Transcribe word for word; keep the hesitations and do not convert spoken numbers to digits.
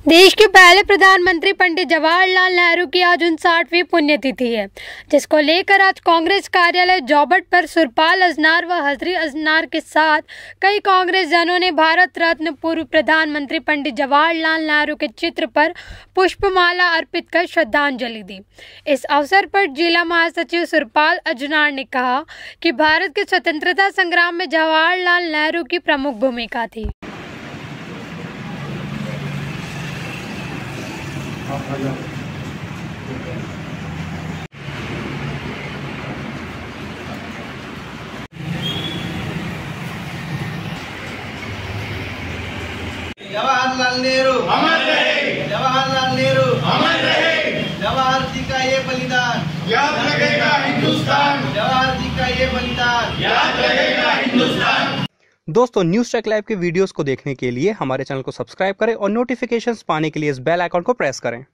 देश के पहले प्रधानमंत्री पंडित जवाहरलाल नेहरू की आज उनसाठवीं पुण्यतिथि है, जिसको लेकर आज कांग्रेस कार्यालय जॉबट पर सुरपाल अजनार व हजरी अजनार के साथ कई कांग्रेस जनों ने भारत रत्न पूर्व प्रधानमंत्री पंडित जवाहरलाल नेहरू के चित्र पर पुष्पमाला अर्पित कर श्रद्धांजलि दी। इस अवसर पर जिला महासचिव सुरपाल अजनार ने कहा कि भारत के स्वतंत्रता संग्राम में जवाहरलाल नेहरू की प्रमुख भूमिका थी। जवाहरलाल नेहरू अमर रहे, जवाहरलाल नेहरू अमर रहे। जवाहर जी का ये बलिदान याद रखेगा हिंदुस्तान, जवाहर जी का ये बलिदान याद रखेगा हिंदुस्तान। दोस्तों, न्यूज़ ट्रैक लाइव के वीडियोस को देखने के लिए हमारे चैनल को सब्सक्राइब करें और नोटिफिकेशंस पाने के लिए इस बेल आइकॉन को प्रेस करें।